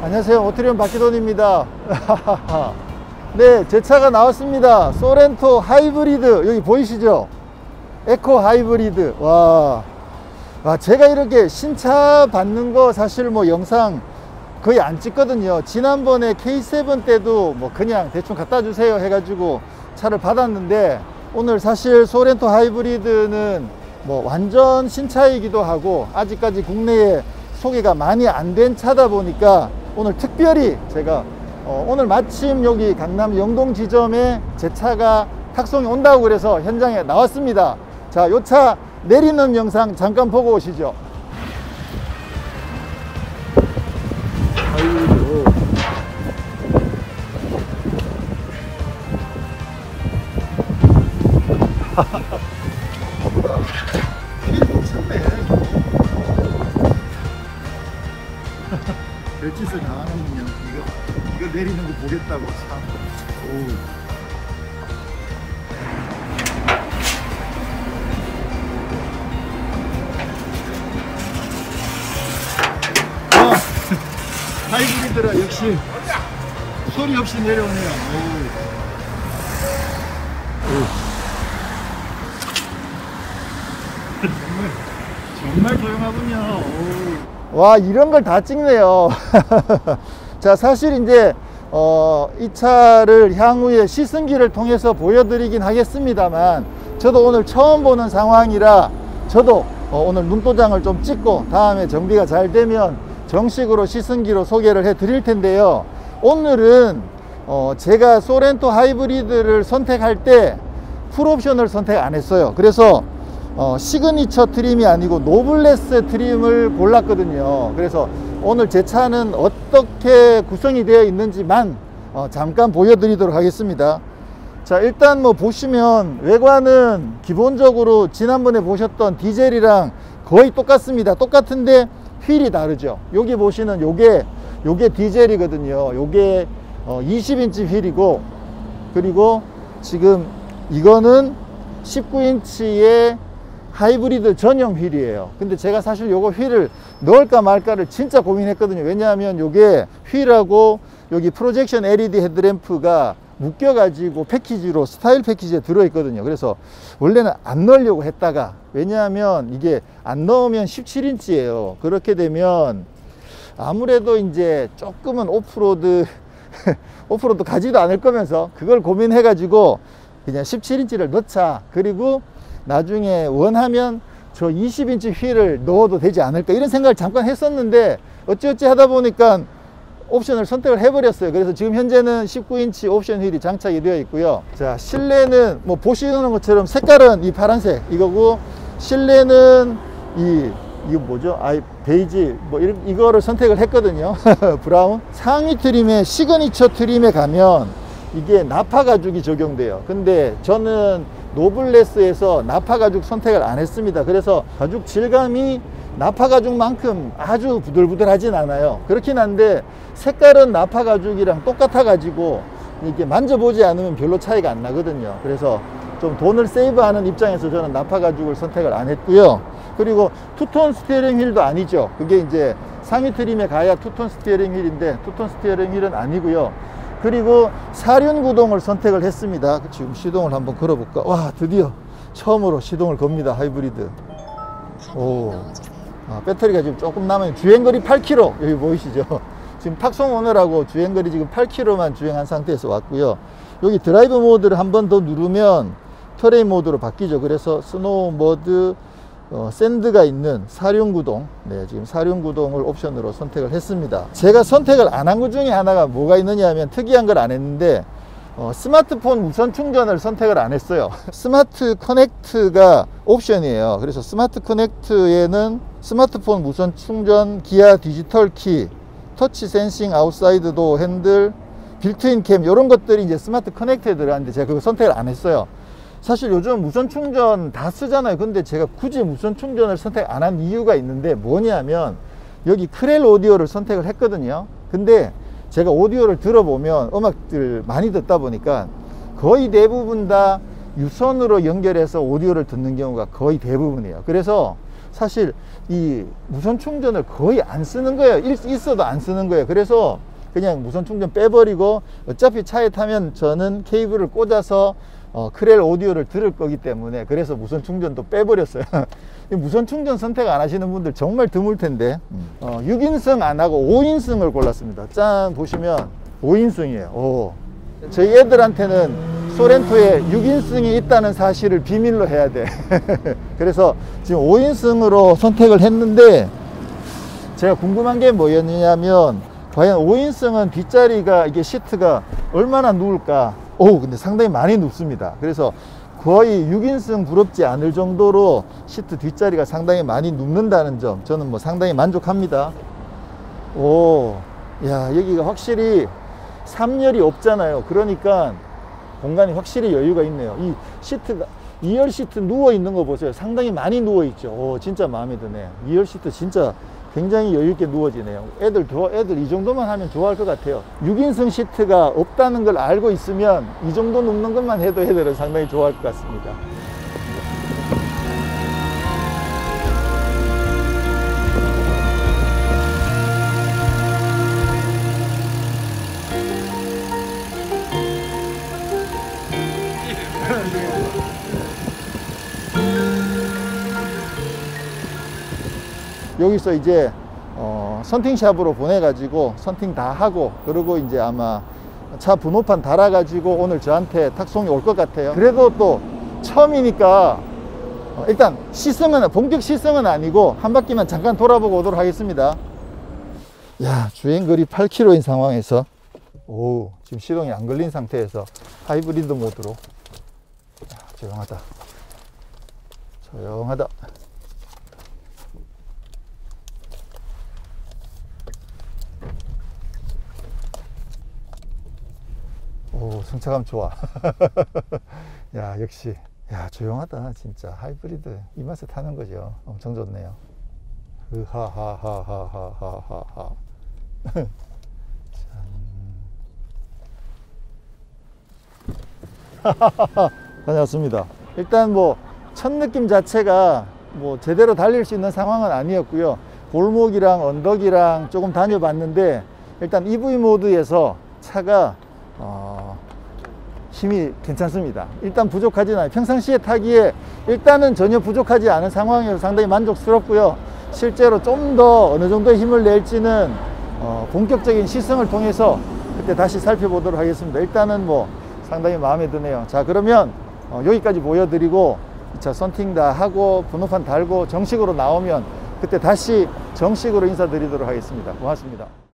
안녕하세요, 오트리온 박기돈입니다. 네, 제 차가 나왔습니다. 소렌토 하이브리드. 여기 보이시죠? 에코 하이브리드. 와, 제가 이렇게 신차 받는 거 사실 뭐 영상 거의 안 찍거든요. 지난번에 K7 때도 뭐 그냥 대충 갖다 주세요 해가지고 차를 받았는데, 오늘 사실 소렌토 하이브리드는 뭐 완전 신차이기도 하고 아직까지 국내에 소개가 많이 안 된 차다 보니까 오늘 특별히 제가 오늘 마침 여기 강남 영동 지점에 제 차가 탁송이 온다고 그래서 현장에 나왔습니다. 자, 요 차 내리는 영상 잠깐 보고 오시죠. 별짓을 다 하는군요. 이거 내리는 거 보겠다고 참. 하이브리드라 역시 소리 없이 내려오네요. 정말 조용하군요. 와, 이런 걸 다 찍네요. 자, 사실 이제 이 차를 향후에 시승기를 통해서 보여드리긴 하겠습니다만, 저도 오늘 처음 보는 상황이라 저도 오늘 눈도장을 좀 찍고 다음에 정비가 잘 되면 정식으로 시승기로 소개를 해 드릴 텐데요. 오늘은 제가 소렌토 하이브리드를 선택할 때 풀옵션을 선택 안 했어요. 그래서 시그니처 트림이 아니고 노블레스 트림을 골랐거든요. 그래서 오늘 제 차는 어떻게 구성이 되어 있는지만 잠깐 보여드리도록 하겠습니다. 자, 일단 뭐 보시면 외관은 기본적으로 지난번에 보셨던 디젤이랑 거의 똑같습니다. 똑같은데 휠이 다르죠. 여기 보시는 요게 디젤이거든요. 요게 20인치 휠이고, 그리고 지금 이거는 19인치의 하이브리드 전용 휠이에요. 근데 제가 사실 요거 휠을 넣을까 말까를 진짜 고민했거든요. 왜냐하면 요게 휠하고 여기 프로젝션 LED 헤드램프가 묶여 가지고 패키지로 스타일 패키지에 들어 있거든요. 그래서 원래는 안 넣으려고 했다가, 왜냐하면 이게 안 넣으면 17인치예요 그렇게 되면 아무래도 이제 조금은 오프로드 가지도 않을 거면서 그걸 고민해 가지고 그냥 17인치를 넣자. 그리고 나중에 원하면 저 20인치 휠을 넣어도 되지 않을까, 이런 생각을 잠깐 했었는데 어찌어찌 하다 보니까 옵션을 선택을 해버렸어요. 그래서 지금 현재는 19인치 옵션 휠이 장착이 되어 있고요. 자, 실내는 뭐 보시는 것처럼 색깔은 이 파란색 이거고, 실내는 이거 뭐죠? 베이지 뭐 이거를 선택을 했거든요. 브라운. 상위 트림에 시그니처 트림에 가면 이게 나파 가죽이 적용돼요. 근데 저는 노블레스에서 나파 가죽 선택을 안 했습니다. 그래서 가죽 질감이 나파 가죽만큼 아주 부들부들하진 않아요. 그렇긴 한데 색깔은 나파 가죽이랑 똑같아 가지고 이게 만져보지 않으면 별로 차이가 안 나거든요. 그래서 좀 돈을 세이브하는 입장에서 저는 나파 가죽을 선택을 안 했고요. 그리고 투톤 스티어링 휠도 아니죠. 그게 이제 상위 트림에 가야 투톤 스티어링 휠인데 투톤 스티어링 휠은 아니고요. 그리고 사륜 구동을 선택을 했습니다. 지금 시동을 한번 걸어볼까? 와, 드디어 처음으로 시동을 겁니다. 하이브리드. 오, 배터리가 지금 조금 남아요. 주행거리 8km 여기 보이시죠? 지금 탁송 오느라고 주행거리 지금 8km만 주행한 상태에서 왔고요. 여기 드라이브 모드를 한 번 더 누르면 터레인 모드로 바뀌죠. 그래서 스노우 모드, 샌드가 있는 사륜구동, 네, 지금 사륜구동을 옵션으로 선택을 했습니다. 제가 선택을 안 한 것 중에 하나가 뭐가 있느냐 하면 특이한 걸 안 했는데 스마트폰 무선 충전을 선택을 안 했어요. 스마트 커넥트가 옵션이에요. 그래서 스마트 커넥트에는 스마트폰 무선 충전, 기아 디지털 키, 터치 센싱 아웃사이드 도 핸들, 빌트인 캠, 이런 것들이 이제 스마트 커넥트에 들어가는데 제가 그거 선택을 안 했어요. 사실 요즘 무선 충전 다 쓰잖아요. 근데 제가 굳이 무선 충전을 선택 안 한 이유가 있는데 뭐냐면 여기 크렐 오디오를 선택을 했거든요. 근데 제가 오디오를 들어보면 음악들 많이 듣다 보니까 거의 대부분 다 유선으로 연결해서 오디오를 듣는 경우가 거의 대부분이에요. 그래서 사실 이 무선 충전을 거의 안 쓰는 거예요. 있어도 안 쓰는 거예요. 그래서 그냥 무선 충전 빼버리고 어차피 차에 타면 저는 케이블을 꽂아서 크렐 오디오를 들을 거기 때문에 그래서 무선 충전도 빼버렸어요. 무선 충전 선택 안 하시는 분들 정말 드물 텐데 6인승 안 하고 5인승을 골랐습니다. 짠 보시면 5인승이에요. 저희 애들한테는 소렌토에 6인승이 있다는 사실을 비밀로 해야 돼. 그래서 지금 5인승으로 선택을 했는데 제가 궁금한 게 뭐였냐면 과연 5인승은 뒷자리가 이게 시트가 얼마나 누울까. 근데 상당히 많이 눕습니다. 그래서 거의 6인승 부럽지 않을 정도로 시트 뒷자리가 상당히 많이 눕는다는 점 저는 뭐 상당히 만족합니다. 야, 여기가 확실히 3열이 없잖아요. 그러니까 공간이 확실히 여유가 있네요. 이 시트가 2열 시트 누워 있는 거 보세요. 상당히 많이 누워 있죠. 진짜 마음에 드네. 2열 시트 진짜 굉장히 여유 있게 누워지네요. 애들 이 정도만 하면 좋아할 것 같아요. 6인승 시트가 없다는 걸 알고 있으면 이 정도 눕는 것만 해도 애들은 상당히 좋아할 것 같습니다. 여기서 이제 선팅샵으로 보내가지고 선팅 다 하고 그리고 이제 아마 차 번호판 달아가지고 오늘 저한테 탁송이 올 것 같아요. 그래도 또 처음이니까 일단 본격 시승은 아니고 한 바퀴만 잠깐 돌아보고 오도록 하겠습니다. 야, 주행거리 8km인 상황에서 지금 시동이 안 걸린 상태에서 하이브리드 모드로 조용하다. 승차감 좋아. 야, 역시 조용하다. 진짜 하이브리드 이 맛에 타는 거죠. 엄청 좋네요. 하하하하하하하. 다녀왔습니다. 일단 뭐 첫 느낌 자체가 뭐 제대로 달릴 수 있는 상황은 아니었고요. 골목이랑 언덕이랑 조금 다녀봤는데 일단 EV 모드에서 차가 힘이 괜찮습니다. 일단 부족하진 않아요. 평상시에 타기에 일단은 전혀 부족하지 않은 상황이어서 상당히 만족스럽고요. 실제로 좀 더 어느 정도의 힘을 낼지는 본격적인 시승을 통해서 그때 다시 살펴보도록 하겠습니다. 일단은 뭐 상당히 마음에 드네요. 자, 그러면 여기까지 보여드리고 이 차 선팅 다 하고 번호판 달고 정식으로 나오면 그때 다시 정식으로 인사드리도록 하겠습니다. 고맙습니다.